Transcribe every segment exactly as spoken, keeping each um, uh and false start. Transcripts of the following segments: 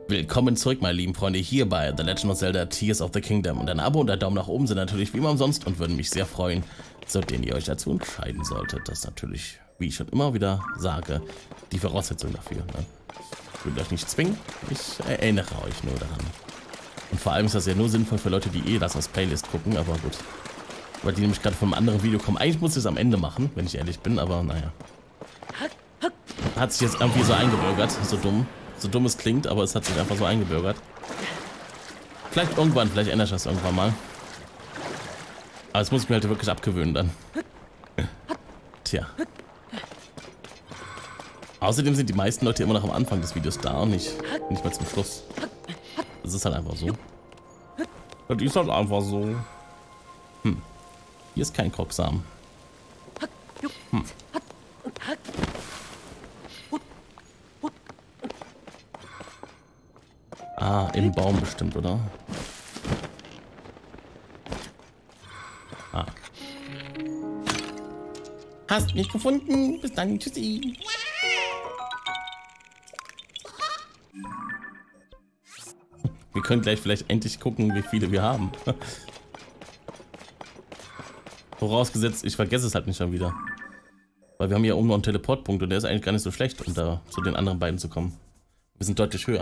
Willkommen zurück, meine lieben Freunde, hier bei The Legend of Zelda Tears of the Kingdom. Und ein Abo und ein Daumen nach oben sind natürlich wie immer umsonst und würden mich sehr freuen, so den ihr euch dazu entscheiden solltet. Das ist natürlich, wie ich schon immer wieder sage, die Voraussetzung dafür. Ne? Ich will euch nicht zwingen, ich erinnere euch nur daran. Und vor allem ist das ja nur sinnvoll für Leute, die eh das als Playlist gucken, aber gut. Weil die nämlich gerade von einem anderen Video kommen. Eigentlich muss ich es am Ende machen, wenn ich ehrlich bin, aber naja. Hat sich jetzt irgendwie so eingebürgert, so dumm. So dumm es klingt, aber es hat sich einfach so eingebürgert. Vielleicht irgendwann, vielleicht ändert sich das irgendwann mal. Aber das muss ich mir halt wirklich abgewöhnen dann. Tja. Außerdem sind die meisten Leute immer noch am Anfang des Videos da und nicht, nicht mal zum Schluss. Das ist halt einfach so. Das ist halt einfach so. Hm. Hier ist kein Krocksamen. Hm. Ah, im Baum bestimmt, oder? Ah. Hast mich gefunden. Bis dann. Tschüssi. Wir können gleich vielleicht endlich gucken, wie viele wir haben. Vorausgesetzt, ich vergesse es halt nicht schon wieder. Weil wir haben hier oben noch einen Teleportpunkt und der ist eigentlich gar nicht so schlecht, um da zu den anderen beiden zu kommen. Wir sind deutlich höher.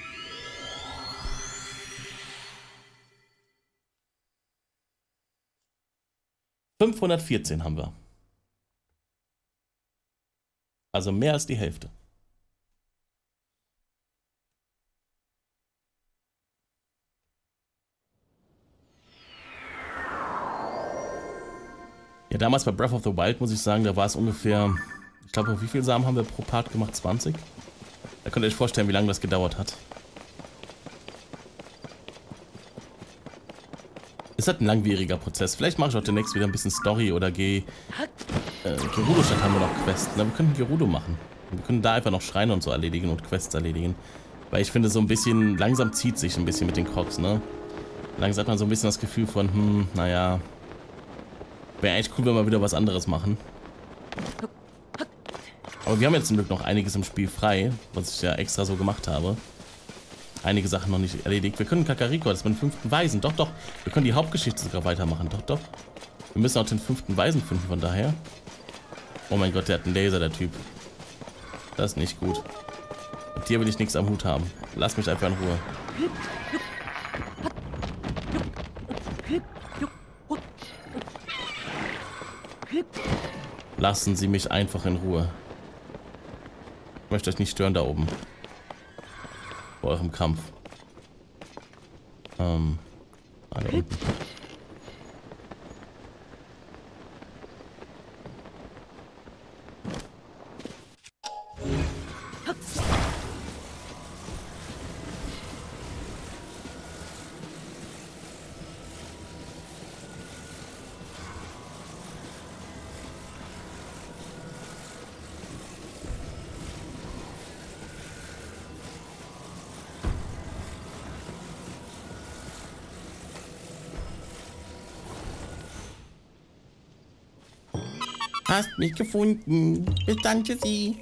fünfhundertvierzehn haben wir. Also mehr als die Hälfte. Ja, damals bei Breath of the Wild muss ich sagen, da war es ungefähr, ich glaube, wie viele Samen haben wir pro Part gemacht? zwanzig? Da könnt ihr euch vorstellen, wie lange das gedauert hat. Ist halt ein langwieriger Prozess. Vielleicht mache ich auch demnächst wieder ein bisschen Story oder gehe. Äh, Gerudo-Stadt haben wir noch Quests. Na, wir könnten Gerudo machen. Wir können da einfach noch Schreine und so erledigen und Quests erledigen. Weil ich finde, so ein bisschen langsam zieht sich ein bisschen mit den Crocs, ne? Langsam hat man so ein bisschen das Gefühl von, hm, naja. Wäre eigentlich cool, wenn wir wieder was anderes machen. Aber wir haben jetzt zum Glück noch einiges im Spiel frei, was ich ja extra so gemacht habe. Einige Sachen noch nicht erledigt. Wir können Kakariko, das ist mit dem fünften Weisen. Doch, doch. Wir können die Hauptgeschichte sogar weitermachen. Doch, doch. Wir müssen auch den fünften Weisen finden, von daher. Oh mein Gott, der hat einen Laser, der Typ. Das ist nicht gut. Mit dir will ich nichts am Hut haben. Lass mich einfach in Ruhe. Lassen Sie mich einfach in Ruhe. Ich möchte euch nicht stören da oben. Bei eurem Kampf. Ähm. Ah, da unten. Hast mich gefunden. Bis dann, tschüssi.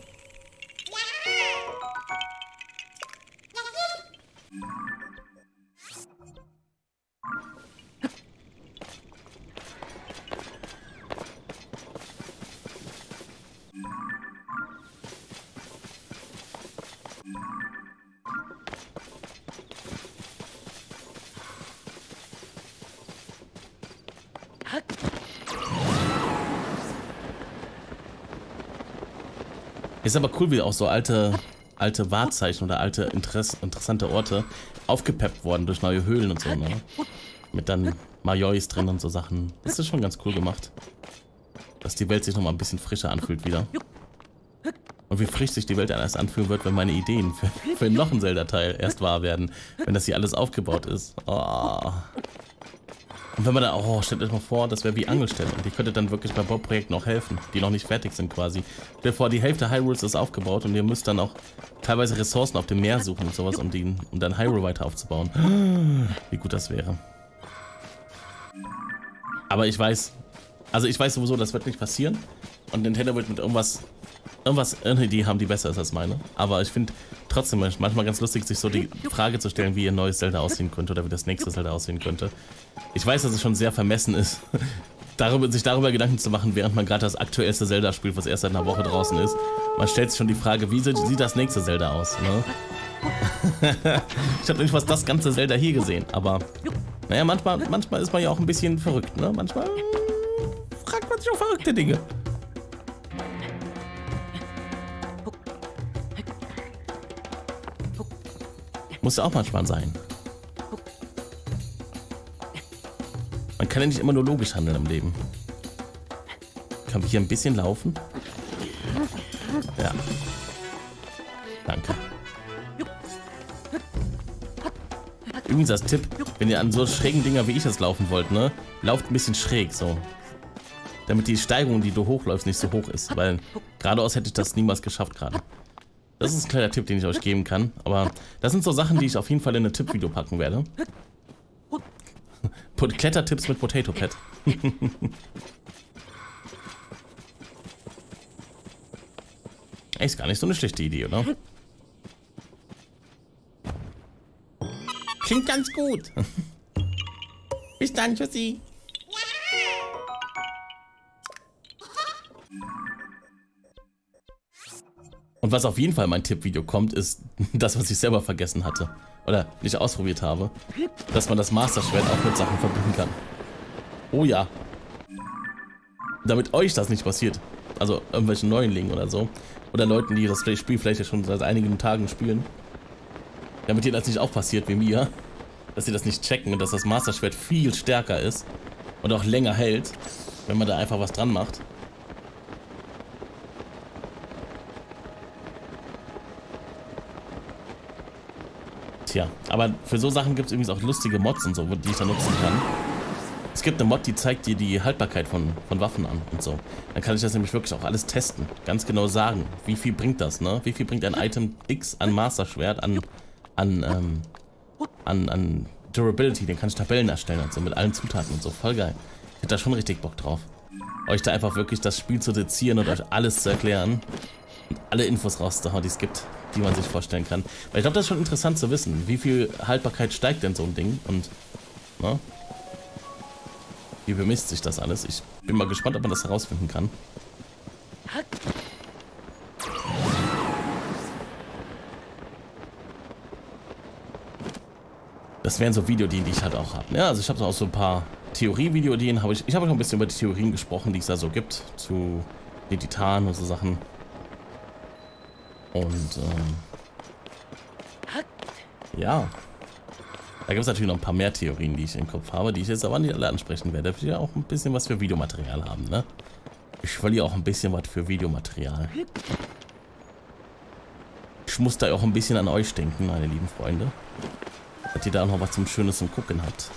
Ist aber cool, wie auch so alte, alte Wahrzeichen oder alte Interess interessante Orte aufgepeppt worden durch neue Höhlen und so, ne? Mit dann Majois drin und so Sachen. Das ist schon ganz cool gemacht. Dass die Welt sich nochmal ein bisschen frischer anfühlt wieder. Und wie frisch sich die Welt erst anfühlen wird, wenn meine Ideen für, für noch einen Zelda-Teil erst wahr werden. Wenn das hier alles aufgebaut ist. Oh. Und wenn man da, oh, stellt euch mal vor, das wäre wie Angelstelle. Und die könnte dann wirklich bei Bauprojekten auch helfen, die noch nicht fertig sind quasi. Stellt euch vor, die Hälfte Hyrules ist aufgebaut und ihr müsst dann auch teilweise Ressourcen auf dem Meer suchen und sowas, um, die, um dann Hyrule weiter aufzubauen. Wie gut das wäre. Aber ich weiß, also ich weiß sowieso, das wird nicht passieren. Und Nintendo wird mit irgendwas, irgendwas, eine Idee haben, die besser ist als meine. Aber ich finde trotzdem manchmal ganz lustig, sich so die Frage zu stellen, wie ihr neues Zelda aussehen könnte oder wie das nächste Zelda aussehen könnte. Ich weiß, dass es schon sehr vermessen ist, darüber, sich darüber Gedanken zu machen, während man gerade das aktuellste Zelda spielt, was erst seit einer Woche draußen ist. Man stellt sich schon die Frage, wie sieht, sieht das nächste Zelda aus, ne? Ich habe nämlich fast das ganze Zelda hier gesehen, aber naja, manchmal, manchmal ist man ja auch ein bisschen verrückt, ne? Manchmal fragt man sich auch verrückte Dinge. Muss ja auch manchmal sein. Man kann ja nicht immer nur logisch handeln im Leben. Können wir hier ein bisschen laufen? Ja. Danke. Übrigens als Tipp, wenn ihr an so schrägen Dinger wie ich das laufen wollt, ne, lauft ein bisschen schräg so. Damit die Steigung, die du hochläufst, nicht so hoch ist. Weil geradeaus hätte ich das niemals geschafft gerade. Das ist ein kleiner Tipp, den ich euch geben kann. Aber das sind so Sachen, die ich auf jeden Fall in ein Tippvideo packen werde. Klettertipps mit Potato Pad. Ist gar nicht so eine schlechte Idee, oder? Klingt ganz gut. Bis dann, tschüssi. Und was auf jeden Fall mein Tippvideo kommt, ist das, was ich selber vergessen hatte. Oder nicht ausprobiert habe. Dass man das Master Schwert auch mit Sachen verbinden kann. Oh ja. Damit euch das nicht passiert. Also irgendwelchen Neulingen oder so. Oder Leuten, die das Spiel vielleicht schon seit einigen Tagen spielen. Damit ihr das nicht auch passiert wie mir. Dass sie das nicht checken und dass das Master Schwert viel stärker ist. Und auch länger hält. Wenn man da einfach was dran macht. Tja, aber für so Sachen gibt es übrigens auch lustige Mods und so, die ich da nutzen kann. Es gibt eine Mod, die zeigt dir die Haltbarkeit von, von Waffen an und so. Dann kann ich das nämlich wirklich auch alles testen. Ganz genau sagen, wie viel bringt das, ne? Wie viel bringt ein Item X an Master Schwert, an, an, ähm, an, an Durability. Den kann ich Tabellen erstellen und so, mit allen Zutaten und so. Voll geil. Ich hätte da schon richtig Bock drauf. Euch da einfach wirklich das Spiel zu sezieren und euch alles zu erklären. Und alle Infos rauszuhauen, die es gibt, die man sich vorstellen kann. Weil ich glaube, das ist schon interessant zu wissen. Wie viel Haltbarkeit steigt denn so ein Ding? Und, ne? Wie bemisst sich das alles? Ich bin mal gespannt, ob man das herausfinden kann. Das wären so Videoideen, die ich halt auch habe. Ja, also ich habe auch so ein paar Theorie-Videoideen. Hab ich ich habe noch ein bisschen über die Theorien gesprochen, die es da so gibt. Zu den Titanen und so Sachen. Und, ähm, ja. Da gibt es natürlich noch ein paar mehr Theorien, die ich im Kopf habe, die ich jetzt aber nicht alle ansprechen werde. Ich will ja auch ein bisschen was für Videomaterial haben, ne? Ich verliere auch ein bisschen was für Videomaterial. Ich muss da auch ein bisschen an euch denken, meine lieben Freunde. Dass ihr da noch was zum Schönes zum Gucken habt.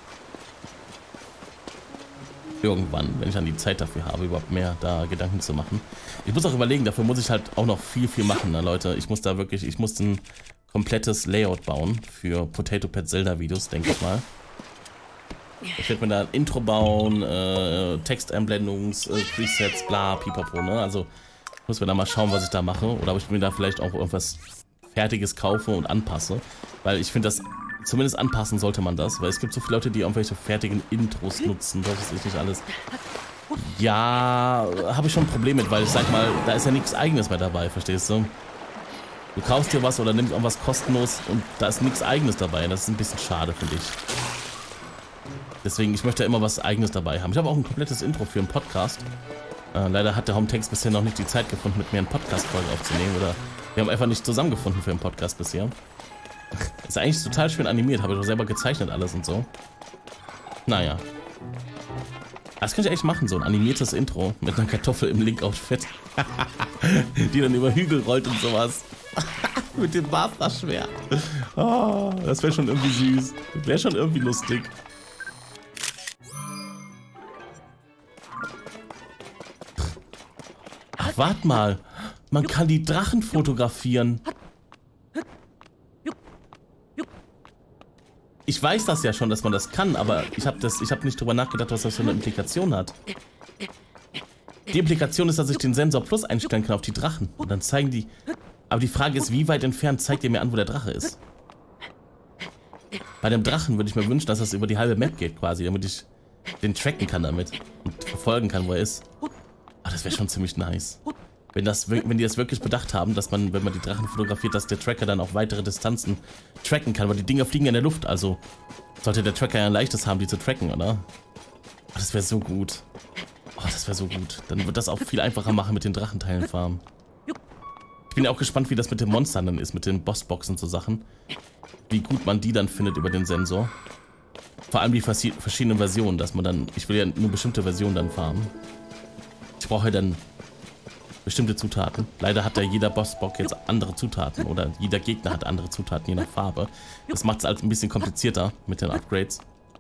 Irgendwann, wenn ich dann die Zeit dafür habe, überhaupt mehr da Gedanken zu machen. Ich muss auch überlegen, dafür muss ich halt auch noch viel, viel machen, ne, Leute. Ich muss da wirklich, ich muss ein komplettes Layout bauen für Potato Pad Zelda Videos, denke ich mal. Ich werde mir da ein Intro bauen, äh, Texteinblendungs, äh, Presets, bla, pipapo, ne? Also ich muss mir da mal schauen, was ich da mache. Oder ob ich mir da vielleicht auch irgendwas Fertiges kaufe und anpasse. Weil ich finde, das zumindest anpassen sollte man das, weil es gibt so viele Leute, die irgendwelche fertigen Intros nutzen, das weiß ich nicht alles. Ja, habe ich schon ein Problem mit, weil ich sag mal, da ist ja nichts Eigenes mehr dabei, verstehst du? Du kaufst dir was oder nimmst irgendwas kostenlos und da ist nichts Eigenes dabei. Das ist ein bisschen schade, finde ich. Deswegen, ich möchte ja immer was Eigenes dabei haben. Ich habe auch ein komplettes Intro für einen Podcast. Äh, leider hat der Hometext bisher noch nicht die Zeit gefunden, mit mir einen Podcast-Folge aufzunehmen. Oder wir haben einfach nicht zusammengefunden für einen Podcast bisher. Ist eigentlich total schön animiert, habe ich auch selber gezeichnet alles und so. Naja. Das könnte ich echt machen, so ein animiertes Intro mit einer Kartoffel im Link-Outfit. Die dann über Hügel rollt und sowas. Mit dem Master-Schwert. Oh, das wäre schon irgendwie süß. Wäre schon irgendwie lustig. Ach, warte mal. Man kann die Drachen fotografieren. Ich weiß das ja schon, dass man das kann, aber ich habe das, ich habe nicht drüber nachgedacht, was das für eine Implikation hat. Die Implikation ist, dass ich den Sensor Plus einstellen kann auf die Drachen. Und dann zeigen die... Aber die Frage ist, wie weit entfernt zeigt ihr mir an, wo der Drache ist? Bei dem Drachen würde ich mir wünschen, dass das über die halbe Map geht quasi, damit ich den tracken kann damit und verfolgen kann, wo er ist. Aber das wäre schon ziemlich nice. Wenn, das, wenn die das wirklich bedacht haben, dass man, wenn man die Drachen fotografiert, dass der Tracker dann auch weitere Distanzen tracken kann, weil die Dinger fliegen in der Luft, also sollte der Tracker ja ein leichtes haben, die zu tracken, oder? Oh, das wäre so gut. Oh, das wäre so gut. Dann wird das auch viel einfacher machen mit den Drachenteilen farmen. Ich bin ja auch gespannt, wie das mit den Monstern dann ist, mit den Bossboxen und so Sachen. Wie gut man die dann findet über den Sensor. Vor allem die verschiedenen Versionen, dass man dann... Ich will ja nur bestimmte Versionen dann farmen. Ich brauche ja dann bestimmte Zutaten. Leider hat ja jeder Bossbock jetzt andere Zutaten oder jeder Gegner hat andere Zutaten, je nach Farbe. Das macht es halt ein bisschen komplizierter mit den Upgrades.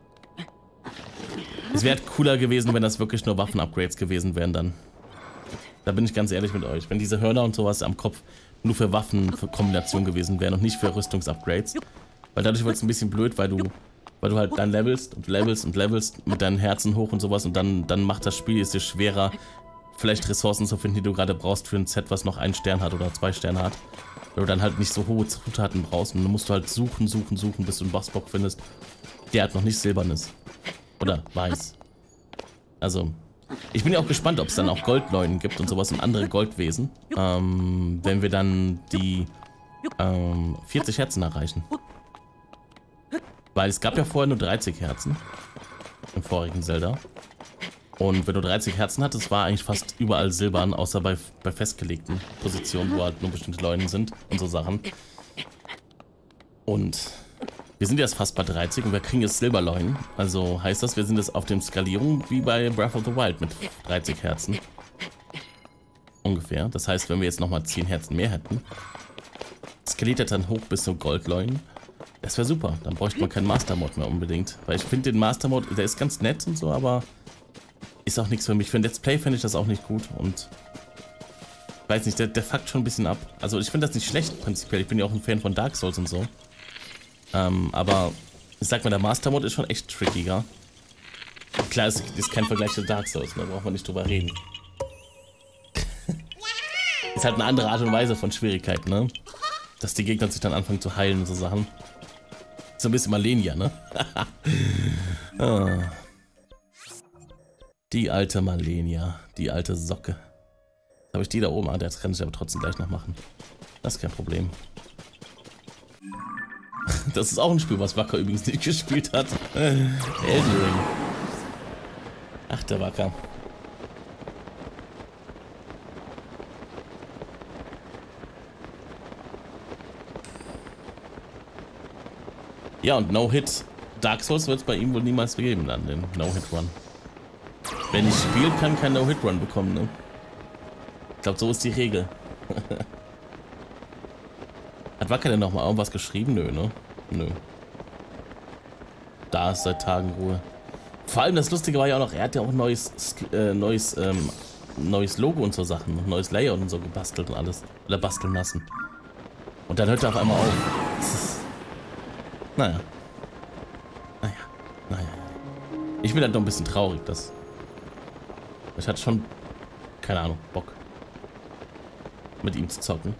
Es wäre cooler gewesen, wenn das wirklich nur Waffen-Upgrades gewesen wären dann. Da bin ich ganz ehrlich mit euch. Wenn diese Hörner und sowas am Kopf nur für Waffen, für Kombination gewesen wären und nicht für Rüstungsupgrades. Weil dadurch wird es ein bisschen blöd, weil du, weil du halt dann levelst und levelst und levelst mit deinen Herzen hoch und sowas und dann, dann macht das Spiel es dir schwerer, vielleicht Ressourcen zu finden, die du gerade brauchst für ein Set, was noch einen Stern hat oder zwei Sterne hat. Weil du dann halt nicht so hohe Zutaten brauchst und dann musst du halt suchen, suchen, suchen, bis du einen Bossbock findest, der halt noch nicht silbern ist. Oder weiß. Also, ich bin ja auch gespannt, ob es dann auch Goldleunen gibt und sowas und andere Goldwesen, ähm, wenn wir dann die ähm, vierzig Herzen erreichen. Weil es gab ja vorher nur dreißig Herzen im vorigen Zelda. Und wenn du dreißig Herzen hattest, war eigentlich fast überall silbern, außer bei, bei festgelegten Positionen, wo halt nur bestimmte Leunen sind und so Sachen. Und wir sind jetzt fast bei dreißig und wir kriegen jetzt Silberleunen. Also heißt das, wir sind jetzt auf dem Skalierung wie bei Breath of the Wild mit dreißig Herzen. Ungefähr. Das heißt, wenn wir jetzt nochmal zehn Herzen mehr hätten, skaliert er dann hoch bis zu Goldleunen. Das wäre super. Dann bräuchte man keinen Master Mode mehr unbedingt. Weil ich finde den Master Mode, der ist ganz nett und so, aber ist auch nichts für mich. Für ein Let's Play finde ich das auch nicht gut und weiß nicht, der, der fuckt schon ein bisschen ab. Also ich finde das nicht schlecht prinzipiell. Ich bin ja auch ein Fan von Dark Souls und so. Ähm, aber ich sag mal, der Master Mode ist schon echt trickiger. Klar, es ist kein Vergleich zu Dark Souls, da braucht man nicht drüber reden. Ist halt eine andere Art und Weise von Schwierigkeit, ne? Dass die Gegner sich dann anfangen zu heilen und so Sachen. So ein bisschen Malenia, ne? Ah. Die alte Malenia, die alte Socke. Habe ich die da oben? Ah, der kann ich aber trotzdem gleich noch machen. Das ist kein Problem. Das ist auch ein Spiel, was Wacker übrigens nicht gespielt hat. Elden Ring. Ach, der Wacker. Ja, und No-Hit. Dark Souls wird es bei ihm wohl niemals geben, dann den No-Hit-Run. Wer nicht spielt, kann keinen No-Hit-Run bekommen, ne? Ich glaube, so ist die Regel. Hat Wacker denn nochmal irgendwas geschrieben? Nö, ne? Nö. Da ist seit Tagen Ruhe. Vor allem das Lustige war ja auch noch, er hat ja auch ein neues, äh, neues, ähm, neues Logo und so Sachen, ein neues Layout und so gebastelt und alles. Oder basteln lassen. Und dann hört er auf einmal auf. Das ist, naja. Naja. Naja. Ich bin halt noch ein bisschen traurig, dass... Ich hatte schon, keine Ahnung, Bock, mit ihm zu zocken.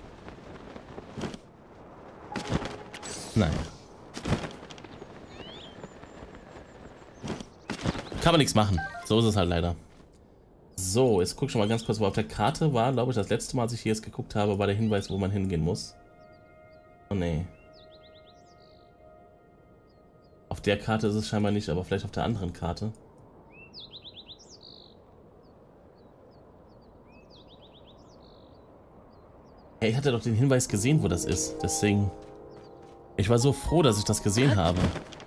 Naja. Kann man nichts machen. So ist es halt leider. So, jetzt guck schon mal ganz kurz, wo auf der Karte war, glaube ich, das letzte Mal, als ich hier jetzt geguckt habe, war der Hinweis, wo man hingehen muss. Oh nee. Auf der Karte ist es scheinbar nicht, aber vielleicht auf der anderen Karte. Hey, ich hatte doch den Hinweis gesehen, wo das ist. Deswegen... Ich war so froh, dass ich das gesehen habe.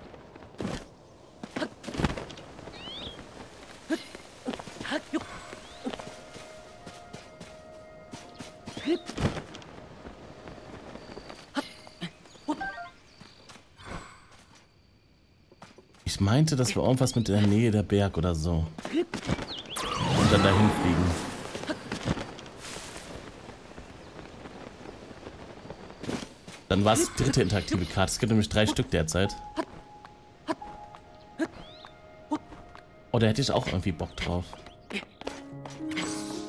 Ich meinte, das war irgendwas mit der Nähe der Berg oder so. Und dann dahin fliegen. Dann war es die dritte interaktive Karte. Es gibt nämlich drei Stück derzeit. Oh, da hätte ich auch irgendwie Bock drauf.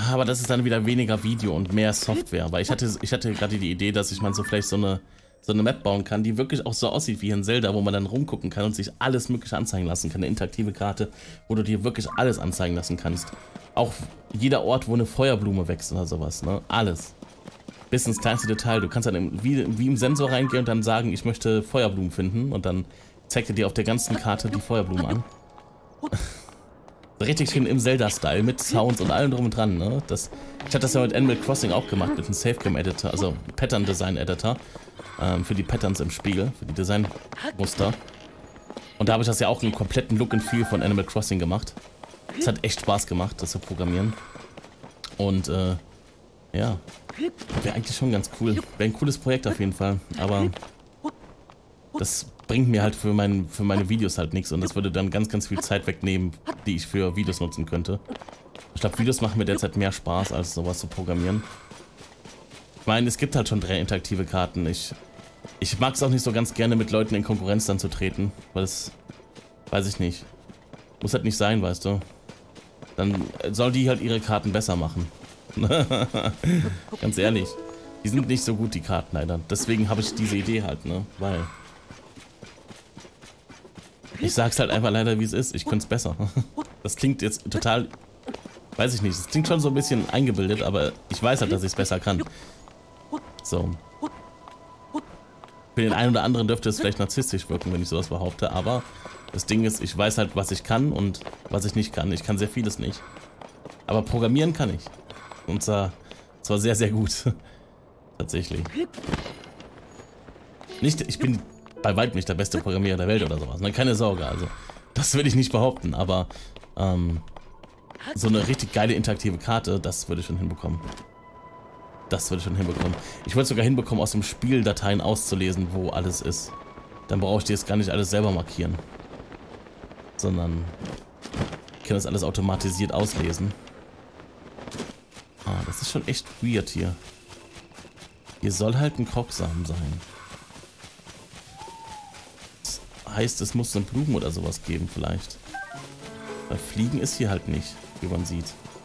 Aber das ist dann wieder weniger Video und mehr Software, weil ich hatte, ich hatte gerade die Idee, dass ich mal so vielleicht so eine, so eine Map bauen kann, die wirklich auch so aussieht wie in Zelda, wo man dann rumgucken kann und sich alles mögliche anzeigen lassen kann. Eine interaktive Karte, wo du dir wirklich alles anzeigen lassen kannst. Auch jeder Ort, wo eine Feuerblume wächst oder sowas, ne? Alles. Bis ins kleinste Detail. Du kannst dann im, wie, wie im Sensor reingehen und dann sagen, ich möchte Feuerblumen finden und dann zeigt er dir auf der ganzen Karte die Feuerblumen an. Richtig schön im Zelda-Style, mit Sounds und allem drum und dran, ne? Das, ich hatte das ja mit Animal Crossing auch gemacht, mit einem Savegame-Editor, also Pattern-Design-Editor, ähm, für die Patterns im Spiel, für die Designmuster. Und da habe ich das ja auch im kompletten Look and Feel von Animal Crossing gemacht. Es hat echt Spaß gemacht, das zu programmieren. Und, äh, ja, wäre eigentlich schon ganz cool. Wäre ein cooles Projekt auf jeden Fall, aber das bringt mir halt für, mein, für meine Videos halt nichts und das würde dann ganz, ganz viel Zeit wegnehmen, die ich für Videos nutzen könnte. Ich glaube, Videos machen mir derzeit mehr Spaß, als sowas zu programmieren. Ich meine, es gibt halt schon drei interaktive Karten. Ich, ich mag es auch nicht so ganz gerne, mit Leuten in Konkurrenz dann zu treten, weil es, weiß ich nicht, muss halt nicht sein, weißt du. Dann soll die halt ihre Karten besser machen. Ganz ehrlich. Die sind nicht so gut, die Karten leider. Deswegen habe ich diese Idee halt, ne, weil... Ich sag's halt einfach leider, wie es ist. Ich könnte es besser. Das klingt jetzt total... Weiß ich nicht. Das klingt schon so ein bisschen eingebildet, aber ich weiß halt, dass ich es besser kann. So. Für den einen oder anderen dürfte es vielleicht narzisstisch wirken, wenn ich sowas behaupte, aber das Ding ist, ich weiß halt, was ich kann und was ich nicht kann. Ich kann sehr vieles nicht. Aber programmieren kann ich. Und zwar, zwar sehr, sehr gut. Tatsächlich. Nicht, ich bin... bei weitem nicht der beste Programmierer der Welt oder sowas. Ne? Keine Sorge, also das will ich nicht behaupten, aber ähm, so eine richtig geile interaktive Karte, das würde ich schon hinbekommen. Das würde ich schon hinbekommen. Ich würde sogar hinbekommen, aus dem Spiel Dateien auszulesen, wo alles ist. Dann brauche ich dir jetzt gar nicht alles selber markieren. Sondern ich kann das alles automatisiert auslesen. Ah, das ist schon echt weird hier. Hier soll halt ein Krocksamen sein. Heißt, es muss so Blumen oder sowas geben vielleicht. Weil Fliegen ist hier halt nicht, wie man sieht.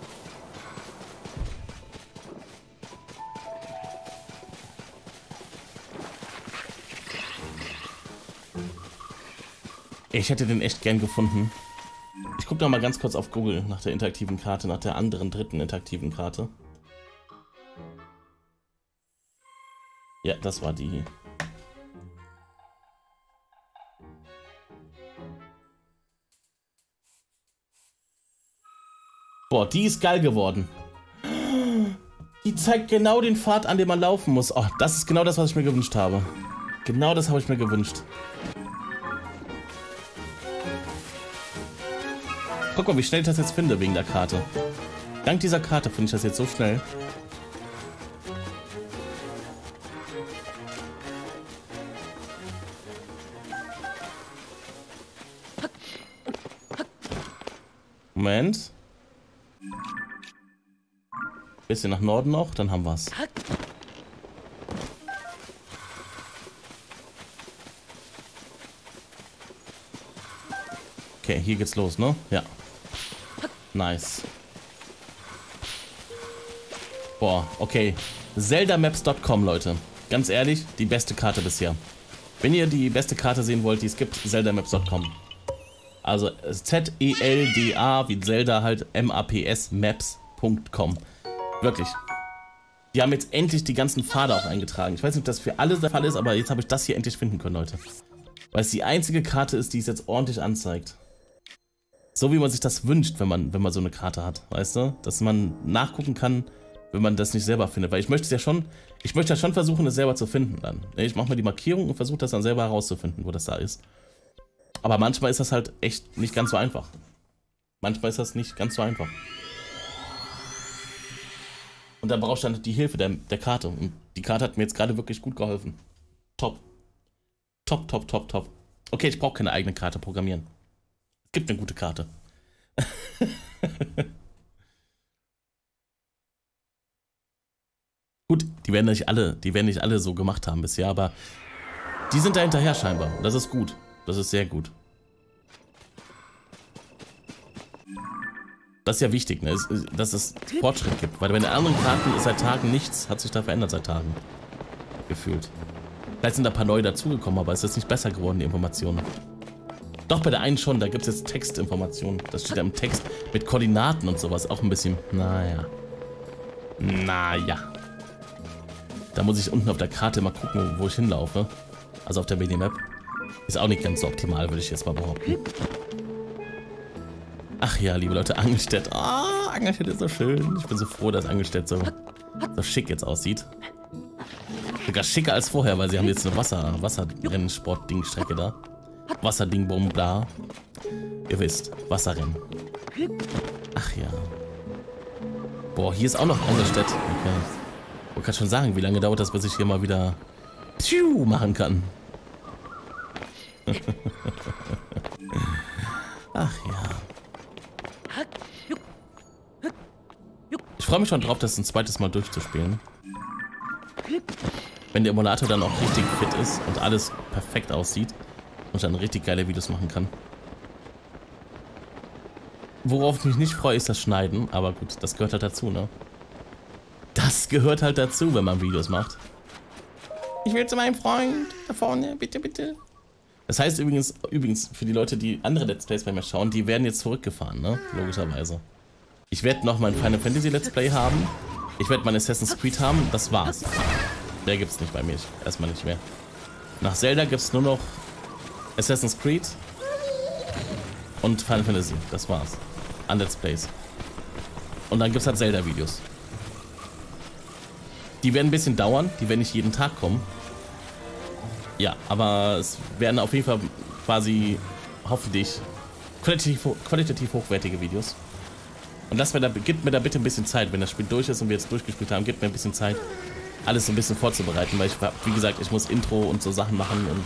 Ich hätte den echt gern gefunden. Ich gucke noch mal ganz kurz auf Google nach der interaktiven Karte, nach der anderen dritten interaktiven Karte. Ja, das war die hier. Boah, die ist geil geworden. Die zeigt genau den Pfad, an dem man laufen muss. Oh, das ist genau das, was ich mir gewünscht habe. Genau das habe ich mir gewünscht. Guck mal, wie schnell ich das jetzt finde wegen der Karte. Dank dieser Karte finde ich das jetzt so schnell. Moment. Bisschen nach Norden noch, dann haben wir's. Okay, hier geht's los, ne? Ja. Nice. Boah, okay. Zelda Maps Punkt com, Leute. Ganz ehrlich, die beste Karte bisher. Wenn ihr die beste Karte sehen wollt, die es gibt, Zelda Maps Punkt com. Also Z E L D A wie Zelda halt M A P S Maps Punkt com. Wirklich. Die haben jetzt endlich die ganzen Pfade auch eingetragen. Ich weiß nicht, ob das für alle der Fall ist, aber jetzt habe ich das hier endlich finden können, Leute. Weil es die einzige Karte ist, die es jetzt ordentlich anzeigt. So wie man sich das wünscht, wenn man, wenn man so eine Karte hat, weißt du? Dass man nachgucken kann, wenn man das nicht selber findet. Weil ich möchte es ja schon, ich möchte ja schon versuchen, es selber zu finden dann. Ich mache mal die Markierung und versuche das dann selber herauszufinden, wo das da ist. Aber manchmal ist das halt echt nicht ganz so einfach. Manchmal ist das nicht ganz so einfach. Und da brauchst du dann die Hilfe der, der Karte. Und die Karte hat mir jetzt gerade wirklich gut geholfen. Top. Top, top, top, top. Okay, ich brauche keine eigene Karte programmieren. Es gibt eine gute Karte. Gut, die werden nicht alle, die werden nicht alle so gemacht haben bisher, aber die sind da hinterher scheinbar. Das ist gut. Das ist sehr gut. Das ist ja wichtig, ne? Dass es Fortschritt gibt. Weil bei den anderen Karten ist seit Tagen nichts, hat sich da verändert seit Tagen. Gefühlt. Vielleicht sind da ein paar neue dazugekommen, aber es ist nicht besser geworden, die Informationen. Doch, bei der einen schon, da gibt es jetzt Textinformationen. Das steht da im Text mit Koordinaten und sowas. Auch ein bisschen, naja. Naja. Da muss ich unten auf der Karte mal gucken, wo ich hinlaufe. Also auf der Minimap. Ist auch nicht ganz so optimal, würde ich jetzt mal behaupten. Ach ja, liebe Leute, Angelstedt. Ah, oh, Angelstedt ist so schön. Ich bin so froh, dass Angelstedt so, so schick jetzt aussieht. Sogar schicker als vorher, weil sie haben jetzt eine Wasser, Wasserrennsport-Ding-Strecke da. Wasserding, bum, bla. Ihr wisst, Wasserrennen. Ach ja. Boah, hier ist auch noch Angelstedt. Okay. Ich kann schon sagen, wie lange dauert das, bis ich hier mal wieder Pschuh machen kann. Ach ja. Ich freue mich schon drauf, das ein zweites Mal durchzuspielen. Wenn der Emulator dann auch richtig fit ist und alles perfekt aussieht und ich dann richtig geile Videos machen kann. Worauf ich mich nicht freue, ist das Schneiden, aber gut, das gehört halt dazu, ne? Das gehört halt dazu, wenn man Videos macht. Ich will zu meinem Freund da vorne, bitte, bitte. Das heißt übrigens, übrigens, für die Leute, die andere Let's Plays bei mir schauen, die werden jetzt zurückgefahren, ne? Logischerweise. Ich werde noch mein Final Fantasy Let's Play haben. Ich werde mein Assassin's Creed haben. Das war's. Mehr gibt's nicht bei mir. Erstmal nicht mehr. Nach Zelda gibt's nur noch Assassin's Creed und Final Fantasy. Das war's. An Let's Plays. Und dann gibt's halt Zelda-Videos. Die werden ein bisschen dauern. Die werden nicht jeden Tag kommen. Ja, aber es werden auf jeden Fall quasi, hoffentlich, qualitativ, qualitativ hochwertige Videos. Und das mir da, gibt mir da bitte ein bisschen Zeit, wenn das Spiel durch ist und wir jetzt durchgespielt haben, gibt mir ein bisschen Zeit, alles so ein bisschen vorzubereiten, weil ich, wie gesagt, ich muss Intro und so Sachen machen und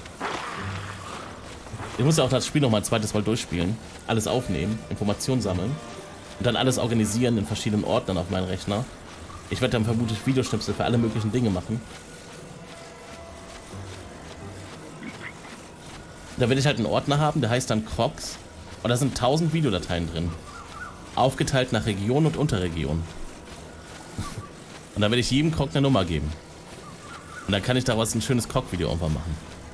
ich muss ja auch das Spiel noch mal ein zweites Mal durchspielen, alles aufnehmen, Informationen sammeln und dann alles organisieren in verschiedenen Ordnern auf meinen Rechner. Ich werde dann vermutlich Videoschnipsel für alle möglichen Dinge machen. Da werde ich halt einen Ordner haben, der heißt dann Crocs und da sind tausend Videodateien drin. Aufgeteilt nach Region und Unterregion. Und dann werde ich jedem Krog eine Nummer geben. Und dann kann ich daraus ein schönes Krog-Video irgendwann machen.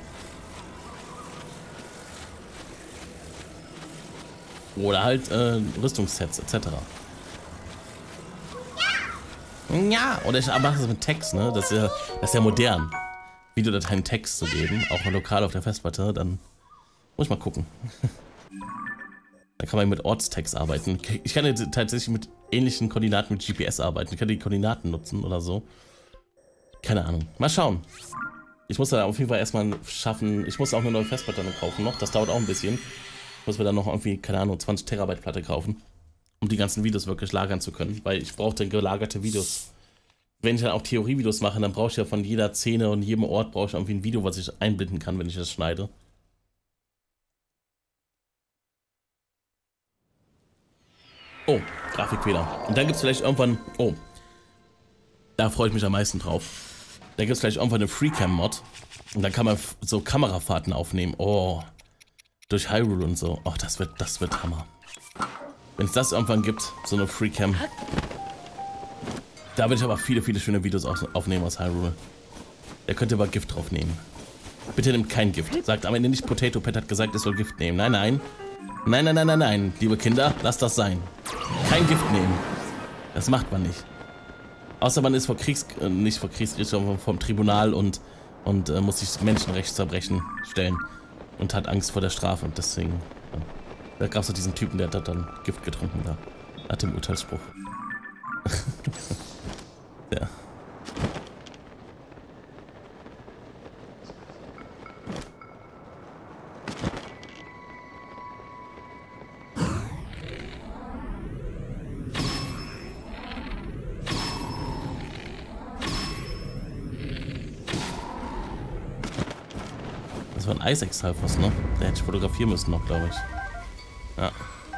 Oder halt äh, Rüstungssets et cetera. Ja, oder ich mache das mit Text, ne? Das ist ja, das ist ja modern. Videodateien Text zu geben, auch mal lokal auf der Festplatte, dann muss ich mal gucken. Da kann man mit Ortstext arbeiten. Ich kann jetzt tatsächlich mit ähnlichen Koordinaten mit G P S arbeiten. Ich kann die Koordinaten nutzen oder so. Keine Ahnung. Mal schauen. Ich muss da auf jeden Fall erstmal schaffen. Ich muss auch eine neue Festplatte kaufen noch. Das dauert auch ein bisschen. Ich muss mir dann noch irgendwie, keine Ahnung, zwanzig Terabyte Platte kaufen. Um die ganzen Videos wirklich lagern zu können. Weil ich brauche dann gelagerte Videos. Wenn ich dann auch Theorievideos mache, dann brauche ich ja von jeder Szene und jedem Ort brauche ich irgendwie ein Video, was ich einblenden kann, wenn ich das schneide. Oh, Grafikfehler. Und dann gibt es vielleicht irgendwann... Oh. Da freue ich mich am meisten drauf. Da gibt es vielleicht irgendwann eine Freecam-Mod. Und dann kann man so Kamerafahrten aufnehmen. Oh. Durch Hyrule und so. Oh, das wird, das wird Hammer. Wenn es das irgendwann gibt, so eine Freecam. Da will ich aber viele, viele schöne Videos aufnehmen aus Hyrule. Da könnt ihr aber Gift drauf nehmen. Bitte nehmt kein Gift. Sagt am Ende nicht, Potato Pet hat gesagt, es soll Gift nehmen. Nein, nein. Nein, nein, nein, nein, nein. Liebe Kinder, lasst das sein. Kein Gift nehmen. Das macht man nicht. Außer man ist vor Kriegs... Äh, nicht vor Kriegsgericht, sondern vom Tribunal und, und äh, muss sich Menschenrechtsverbrechen stellen. Und hat Angst vor der Strafe. Und deswegen... Äh, da gab es doch diesen Typen, der hat dann Gift getrunken da. Nach dem Urteilsspruch. Ja. Das war ein Eisexhalfos, ne? Der hätte ich fotografieren müssen noch, glaube ich. Ja.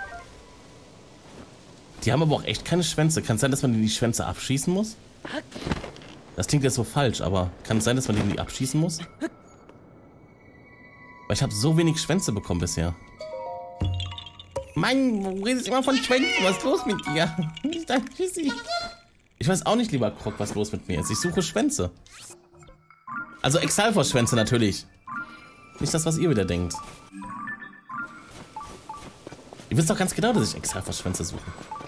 Die haben aber auch echt keine Schwänze. Kann es sein, dass man die Schwänze abschießen muss? Das klingt jetzt so falsch, aber kann es sein, dass man die abschießen muss? Weil ich habe so wenig Schwänze bekommen bisher. Mann, du redest immer von Schwänzen. Was ist los mit dir? Ich dachte, tschüssi. Ich weiß auch nicht, lieber Krog, was los mit mir ist. Ich suche Schwänze. Also Exalfos-Schwänze natürlich. Nicht das, was ihr wieder denkt. Ihr wisst doch ganz genau, dass ich Exalfos-Schwänze suche.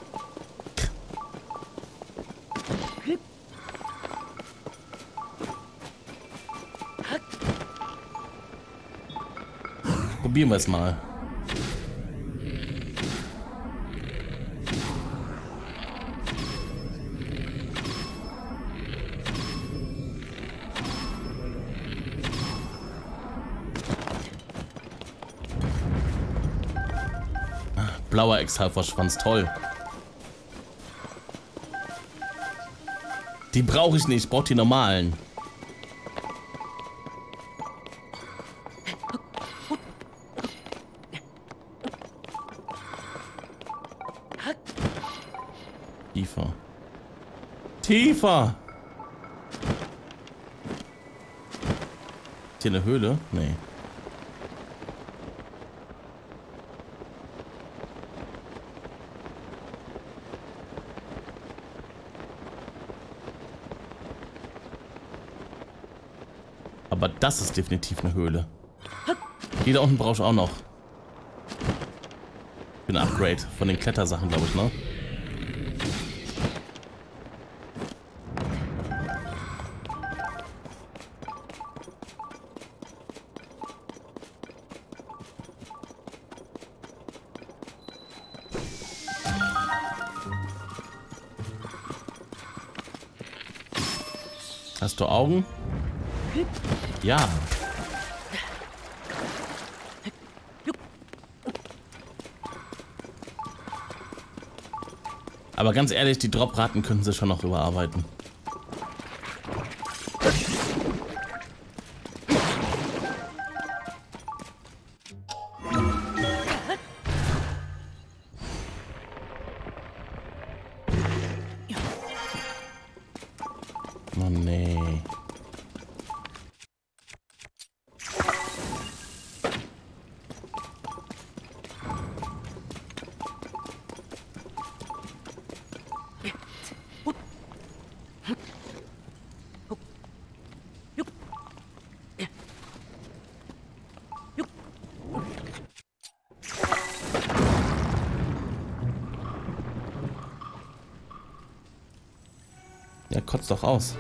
Probieren wir es mal. Blauer Exalfos-Schwanz, toll. Die brauche ich nicht, ich brauche die normalen. Tiefer. Tiefer! Ist hier eine Höhle? Nee. Aber das ist definitiv eine Höhle. Die da unten brauche ich auch noch. Für ein Upgrade von den Klettersachen, glaube ich, ne? Hast du Augen? Ja. Aber ganz ehrlich, die Dropraten könnten sie schon noch überarbeiten. Oh nee. Ja, kotzt doch aus.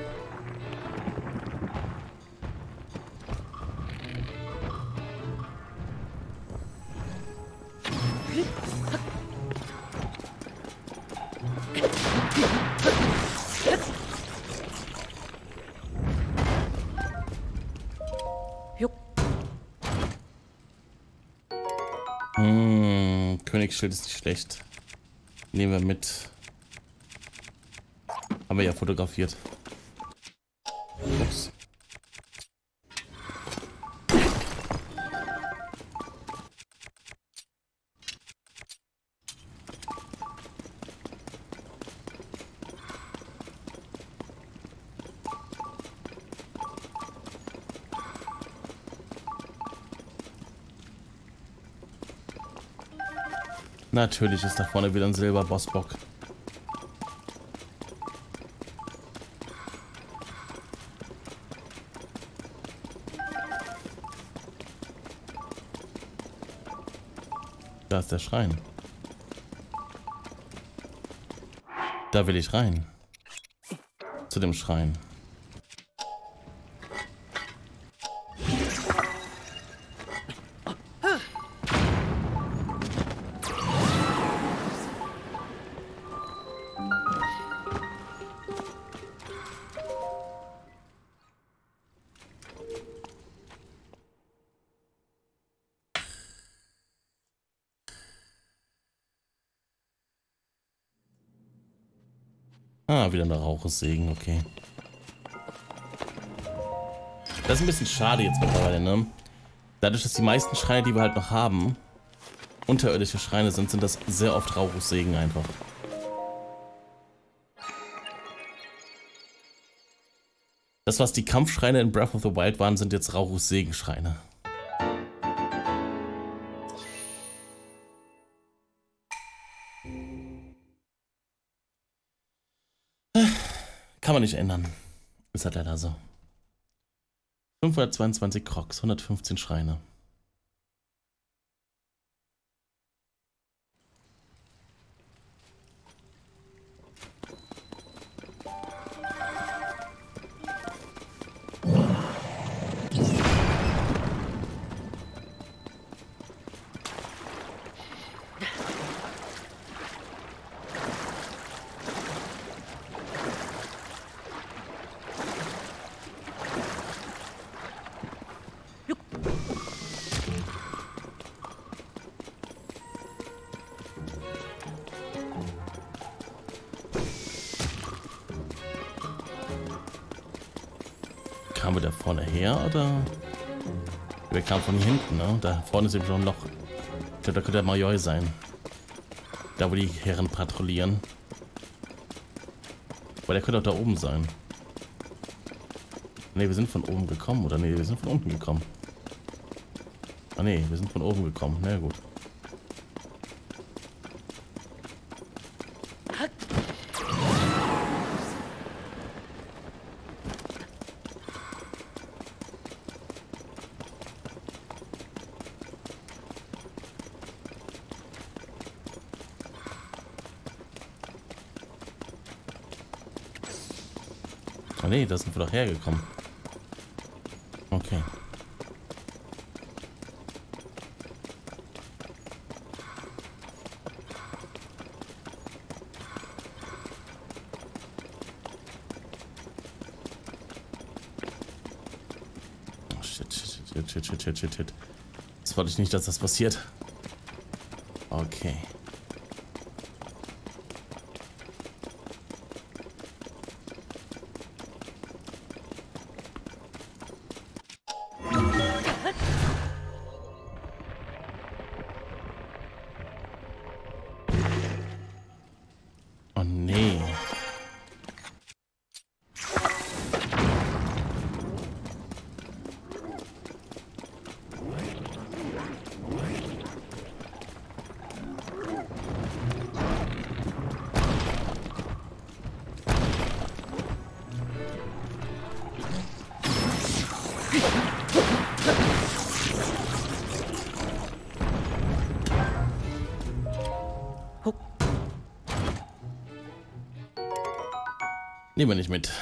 Hm, Königsschild ist nicht schlecht. Nehmen wir mit. Haben wir ja fotografiert. Ups. Natürlich ist da vorne wieder ein Silberbossbock. Da ist der Schrein. Da will ich rein. Zu dem Schrein. Ah, wieder eine Rauchessegen, okay. Das ist ein bisschen schade jetzt mittlerweile, ne? Dadurch, dass die meisten Schreine, die wir halt noch haben, unterirdische Schreine sind, sind das sehr oft Rauchessegen einfach. Das, was die Kampfschreine in Breath of the Wild waren, sind jetzt Rauchussegenschreine. Kann man nicht ändern. Ist halt leider so. fünfhundertzweiundzwanzig Crocs, hundertfünfzehn Schreine. Kamen wir da vorne her, oder? Wir kamen von hier hinten, ne? Da vorne ist eben schon ein Loch. Ich glaube, da könnte der Majoi sein. Da, wo die Herren patrouillieren. Aber der könnte auch da oben sein. Ne, wir sind von oben gekommen, oder? Ne, wir sind von unten gekommen. Ah ne, wir sind von oben gekommen. Na gut. Oh ne, da sind wir doch hergekommen. Okay. Oh shit, shit, shit, shit, shit, shit, shit, shit. Das wollte ich nicht, dass das passiert. Okay. Oh nee. Nehmen wir nicht mit.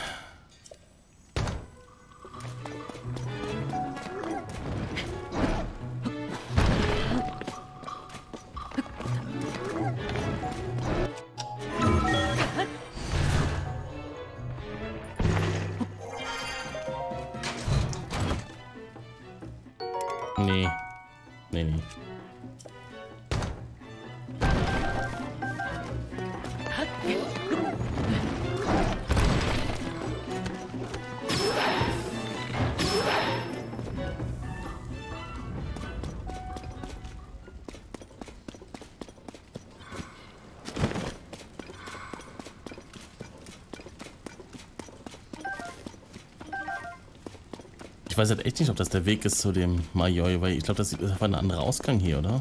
Nee. Nee, nee. Ich weiß halt echt nicht, ob das der Weg ist zu dem Majoi, weil ich glaube, das war ein anderer Ausgang hier, oder?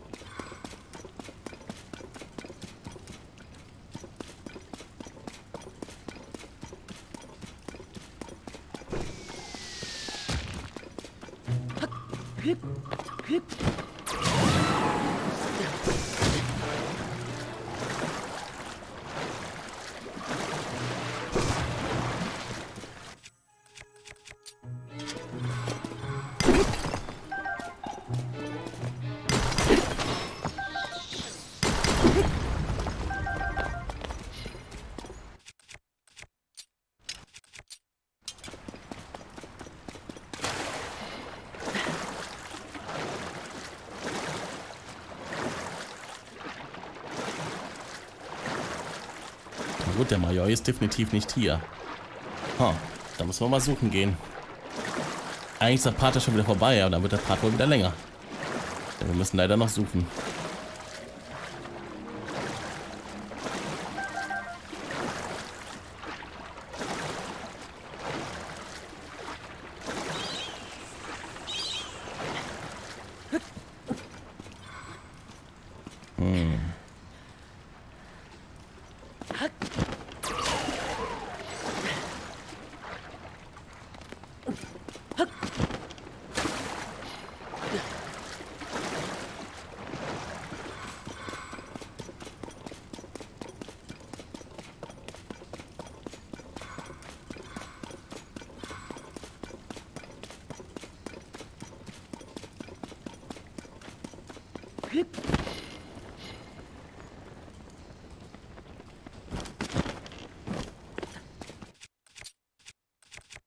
Gut, der Majoi ist definitiv nicht hier. Huh, da müssen wir mal suchen gehen. Eigentlich ist der Part ja schon wieder vorbei, aber dann wird der Part wohl wieder länger. Denn wir müssen leider noch suchen.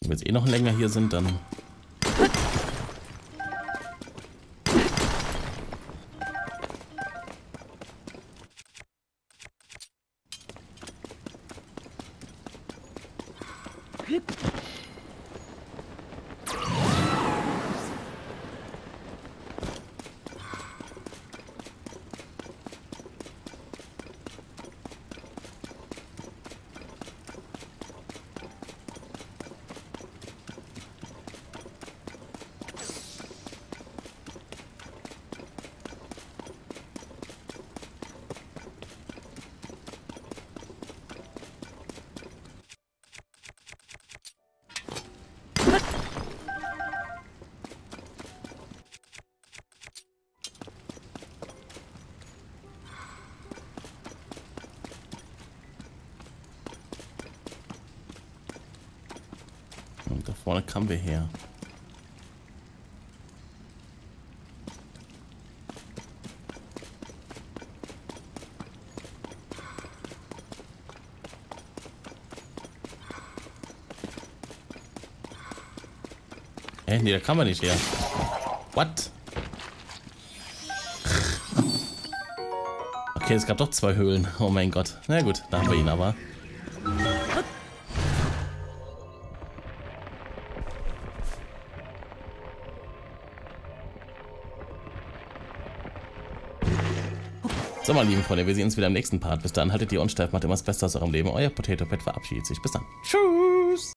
wir jetzt eh noch länger hier sind, dann... Und da vorne kamen wir her. Hä? Nee, da kann man nicht her. What? Okay, es gab doch zwei Höhlen. Oh mein Gott. Na gut, da haben wir ihn aber. So, meine lieben Freunde, wir sehen uns wieder im nächsten Part. Bis dann, haltet die Ohren steif, macht immer das Beste aus eurem Leben. Euer Potato Pet verabschiedet sich. Bis dann. Tschüss.